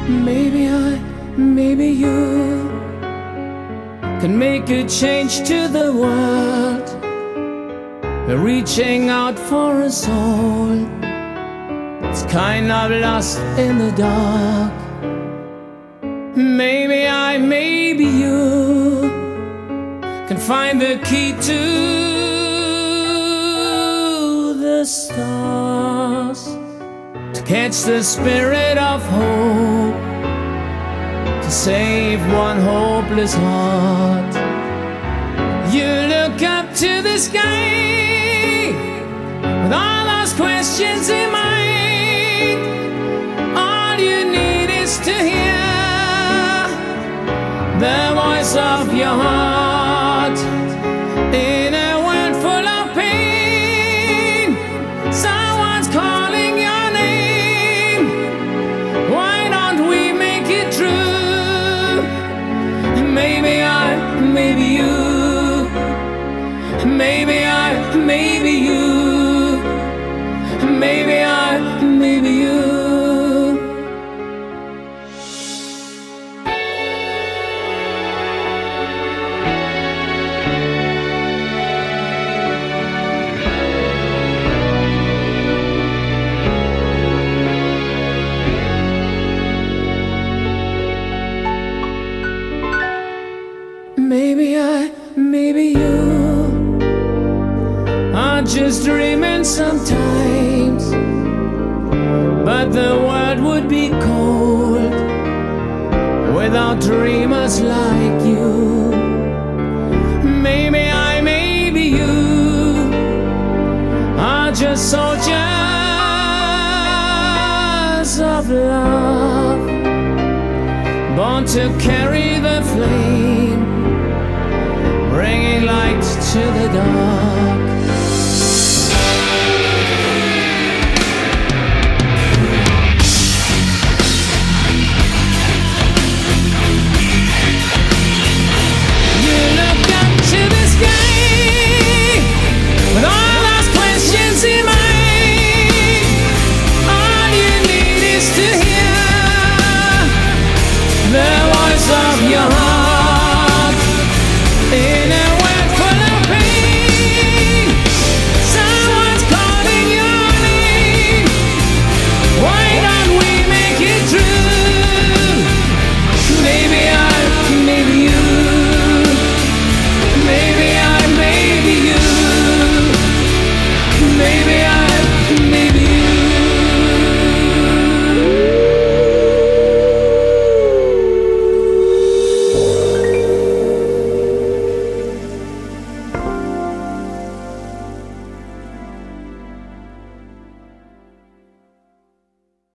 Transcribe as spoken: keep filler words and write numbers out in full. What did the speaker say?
Maybe I, maybe you can make a change to the world. We're reaching out for a soul. It's kind of lost in the dark. Maybe I, maybe you can find the key to the stars, to catch the spirit of hope, to save one hopeless heart. You look up to the sky with all those questions in mind. All you need is to hear the voice of your heart. In a world full of pain, someone's calling your name. Why don't we make it true? Maybe I, maybe you, maybe I, maybe you, maybe I, maybe you. Maybe I, maybe you are just dreaming sometimes, but the world would be cold without dreamers like you. Maybe I, maybe you are just soldiers of love, born to carry the flame, bringing light to the dark.